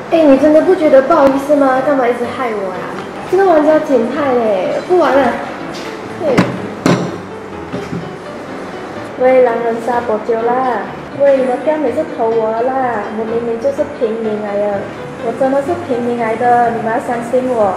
哎，你真的不觉得不好意思吗？干嘛一直害我呀？这个玩家减派嘞，不玩了。嘿，喂，狼人杀多久啦？喂，你们不要每次投我啦！我明明就是平民来的，我真的是平民来的，你们要相信我。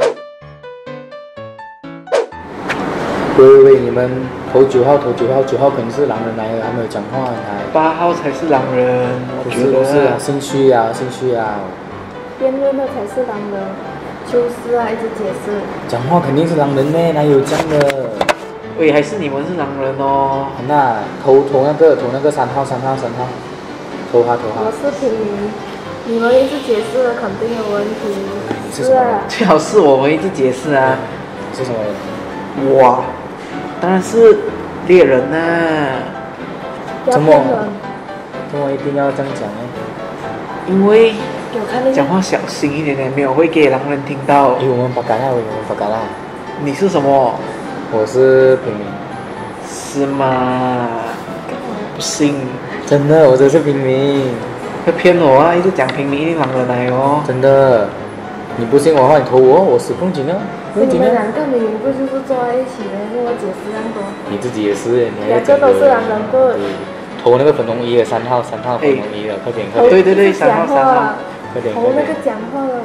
喂，你们投9号，投9号，9号肯定是狼人来的，还没有讲话还。 8号才是狼人，我觉得。 不是啊，兴趣啊，兴趣啊。 辩论的才是狼人，就是啊，一直解释。 讲话肯定是狼人呢，哪有这样的？ 喂，还是你们是狼人哦。 那投那个3号，投他。 我是平民，你们一直解释肯定有问题。 是啊。 最好是我们一直解释啊。 是什么人？ 我，当然是猎人呐、 不要骗人。 怎么一定要这样讲呢？ 因为有看那讲话小心一点点，没有会给狼人听到。 我们巴嘎啦， 你是什么？ 我是平民。 是吗？不信， 真的，我真是平民。 会骗我啊！一直讲平民一定狼人来哦。 真的，你不信我的话，你投我，我死不紧啊。 你们两个明明不就是坐在一起的，跟我解释这样多。 你自己也是， 两个都是狼人棍。 投那个粉红衣的3号粉红衣的，快点。 对3号。 快点。 投那个讲话的。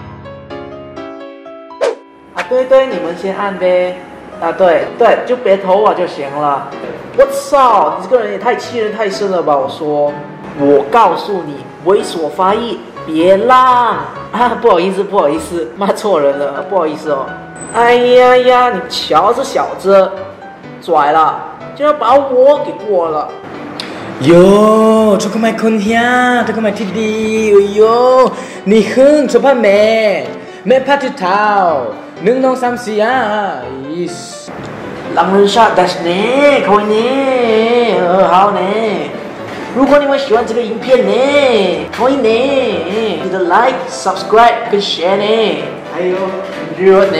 啊，对，你们先按呗。啊，对，就别投我就行了。我操，你这个人也太欺人太甚了吧！我告诉你，猥琐发育，别浪啊！不好意思，骂错人了，不好意思哦。哎呀，你瞧这小子，拽了，竟然把我给过了。 哟，这个麦坤呀，这个麦弟弟，哎呦，你很错判没拍得到。1、2、3、4啊！ 狼人杀但是呢，各位呢，好呢。如果你们喜欢这个影片呢，可以呢，记得 like、subscribe 跟 share 呢，还有热呢，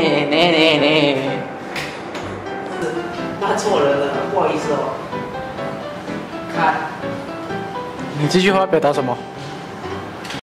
骂错人了，不好意思哦。看， 你这句话表达什么？